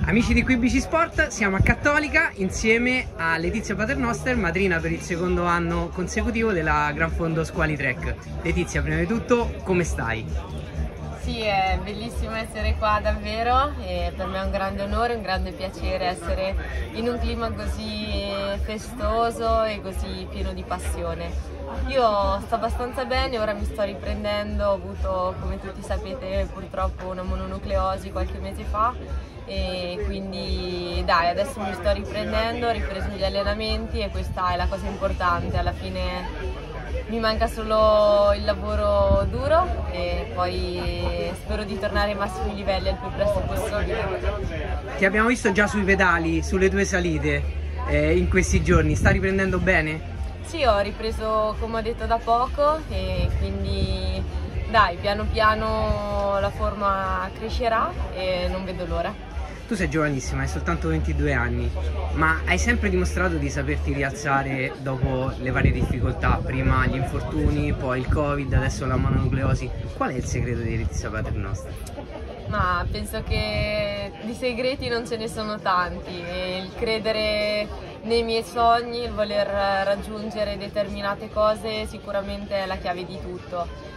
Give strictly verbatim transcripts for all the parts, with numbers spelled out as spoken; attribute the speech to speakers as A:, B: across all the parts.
A: Amici di Qui Bici Sport, siamo a Cattolica insieme a Letizia Paternoster, madrina per il secondo anno consecutivo della Gran Fondo Squali Trek. Letizia, prima di tutto, come stai?
B: Sì, è bellissimo essere qua davvero e per me è un grande onore, un grande piacere essere in un clima così festoso e così pieno di passione. Io sto abbastanza bene, ora mi sto riprendendo, ho avuto, come tutti sapete, purtroppo una mononucleosi qualche mese fa e quindi dai, adesso mi sto riprendendo, ho ripreso gli allenamenti e questa è la cosa importante. Alla fine mi manca solo il lavoro duro e poi spero di tornare ai massimi livelli il più presto possibile.
A: Ti abbiamo visto già sui pedali, sulle tue salite eh, in questi giorni, sta riprendendo bene?
B: Sì, ho ripreso come ho detto da poco e quindi dai, piano piano la forma crescerà e non vedo l'ora.
A: Tu sei giovanissima, hai soltanto ventidue anni, ma hai sempre dimostrato di saperti rialzare dopo le varie difficoltà, prima gli infortuni, poi il Covid, adesso la mononucleosi. Qual è il segreto di Letizia Paternoster?
B: Ma penso che di segreti non ce ne sono tanti e il credere nei miei sogni, il voler raggiungere determinate cose sicuramente è la chiave di tutto.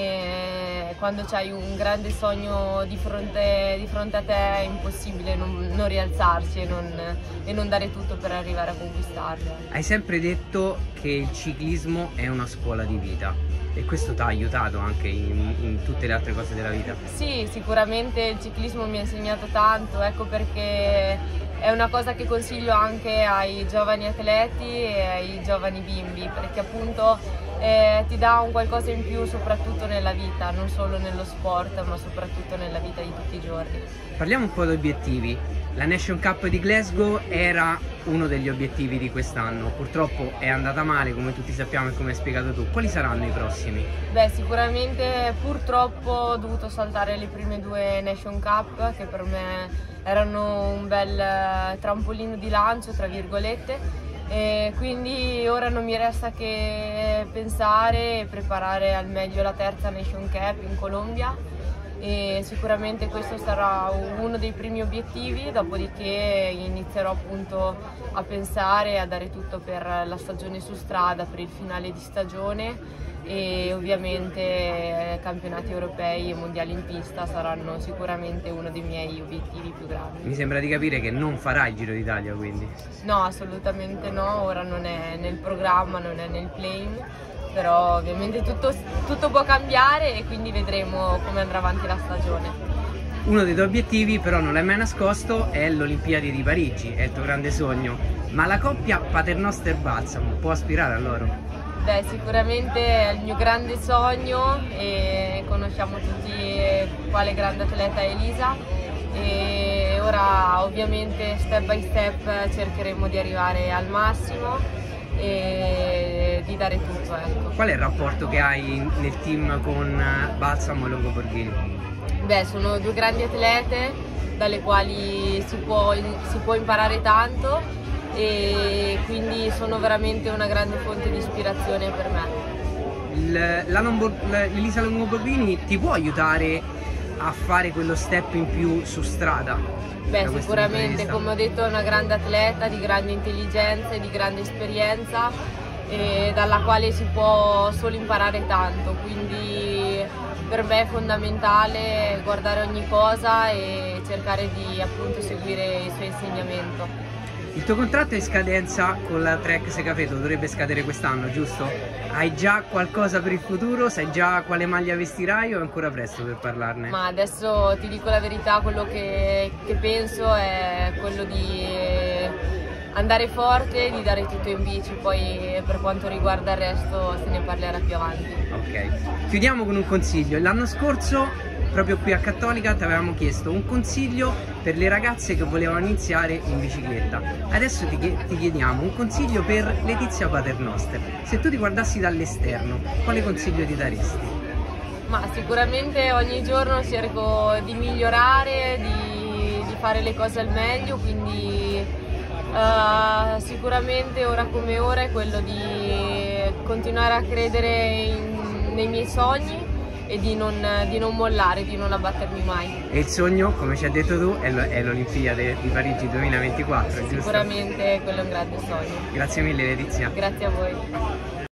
B: E quando c'hai un grande sogno di fronte, di fronte a te è impossibile non, non rialzarsi e non, e non dare tutto per arrivare a conquistarlo.
A: Hai sempre detto che il ciclismo è una scuola di vita e questo ti ha aiutato anche in, in tutte le altre cose della vita?
B: Sì, sicuramente il ciclismo mi ha insegnato tanto, ecco perché è una cosa che consiglio anche ai giovani atleti e ai giovani bimbi, perché appunto eh, ti dà un qualcosa in più soprattutto nella vita, non solo nello sport ma soprattutto nella vita di tutti i giorni.
A: Parliamo un po' di obiettivi. La Nation Cup di Glasgow era uno degli obiettivi di quest'anno, purtroppo è andata male come tutti sappiamo e come hai spiegato tu. Quali saranno i prossimi?
B: Beh, sicuramente purtroppo ho dovuto saltare le prime due Nation Cup che per me erano un bel trampolino di lancio tra virgolette e quindi ora non mi resta che pensare e preparare al meglio la terza Nation Cup in Colombia e sicuramente questo sarà uno dei primi obiettivi, dopodiché inizierò appunto a pensare e a dare tutto per la stagione su strada, per il finale di stagione e ovviamente campionati europei e mondiali in pista saranno sicuramente uno dei miei obiettivi più grandi.
A: Mi sembra di capire che non farai il Giro d'Italia quindi?
B: No, assolutamente no, ora non è nel programma, non è nel plan, però ovviamente tutto, tutto può cambiare e quindi vedremo come andrà avanti la stagione.
A: Uno dei tuoi obiettivi, però non l'hai mai nascosto, è l'Olimpiadi di Parigi, è il tuo grande sogno, ma la coppia Paternoster-Balsamo può aspirare a loro?
B: Beh, sicuramente è il mio grande sogno e conosciamo tutti quale grande atleta è Elisa e ora ovviamente step by step cercheremo di arrivare al massimo e di dare tutto, ecco.
A: Qual è il rapporto che hai nel team con Balsamo e Longo Borghini?
B: Beh, sono due grandi atlete dalle quali si può, si può imparare tanto e quindi sono veramente una grande fonte di ispirazione per me.
A: L'Elisa Longo Borghini ti può aiutare a fare quello step in più su strada?
B: Beh, sicuramente, come ho detto, è una grande atleta di grande intelligenza e di grande esperienza e dalla quale si può solo imparare tanto, quindi per me è fondamentale guardare ogni cosa e cercare di appunto seguire il suo insegnamento.
A: Il tuo contratto è in scadenza con la Trek Segafredo, dovrebbe scadere quest'anno, giusto? Hai già qualcosa per il futuro? Sai già quale maglia vestirai o è ancora presto per parlarne?
B: Ma adesso ti dico la verità, quello che, che penso è quello di andare forte, di dare tutto in bici, poi per quanto riguarda il resto se ne parlerà più avanti.
A: Ok, chiudiamo con un consiglio. L'anno scorso proprio qui a Cattolica ti avevamo chiesto un consiglio per le ragazze che volevano iniziare in bicicletta. Adesso ti, ti chiediamo un consiglio per Letizia Paternoster. Se tu ti guardassi dall'esterno, quale consiglio ti daresti?
B: Ma sicuramente ogni giorno cerco di migliorare, di, di fare le cose al meglio, quindi uh, sicuramente ora come ora è quello di continuare a credere in, nei miei sogni e di non, di non mollare, di non abbattermi mai.
A: E il sogno, come ci hai detto tu, è l'Olimpiade di Parigi duemilaventiquattro, giusto?
B: Sicuramente quello è un grande sogno.
A: Grazie mille Letizia.
B: Grazie a voi.